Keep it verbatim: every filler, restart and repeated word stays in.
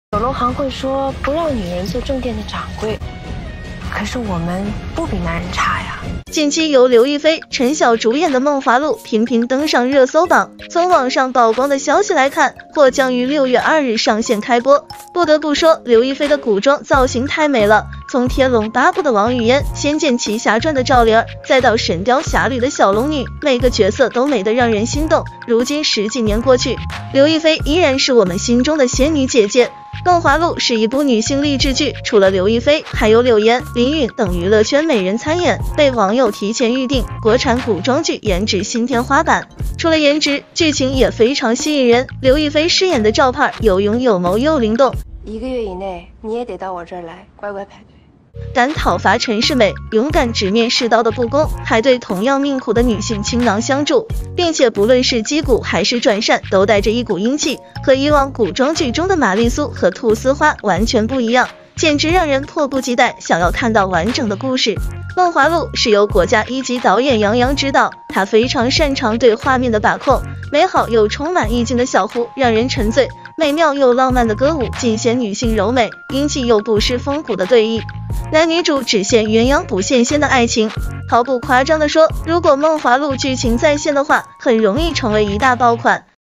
九龙行会说不让女人做正店的掌柜，可是我们不比男人差呀。 近期由刘亦菲、陈晓主演的《梦华录》频频登上热搜榜。从网上曝光的消息来看，或将于六月二日上线开播。不得不说，刘亦菲的古装造型太美了，从《天龙八部》的王语嫣、《仙剑奇侠传》的赵灵儿，再到《神雕侠侣》的小龙女，每个角色都美得让人心动。如今十几年过去，刘亦菲依然是我们心中的仙女姐姐。《梦华录》是一部女性励志剧，除了刘亦菲，还有柳岩、林允等娱乐圈美人参演，被网友提前预定国产古装剧颜值新天花板。除了颜值，剧情也非常吸引人。刘亦菲饰演的赵盼有勇有谋又灵动， 一个月以内你也得到我这儿来，乖乖排队。 敢讨伐陈世美，勇敢直面世道的不公，还对同样命苦的女性倾囊相助，并且不论是击鼓还是转扇，都带着一股英气，和以往古装剧中的玛丽苏和菟丝花完全不一样，简直让人迫不及待想要看到完整的故事。《梦华录》是由国家一级导演杨洋执导，他非常擅长对画面的把控，美好又充满意境的小胡让人沉醉，美妙又浪漫的歌舞尽显女性柔美，英气又不失风骨的对弈。男女主只现鸳鸯不羡仙的爱情，毫不夸张地说，如果《梦华录》剧情再现的话，很容易成为一大爆款。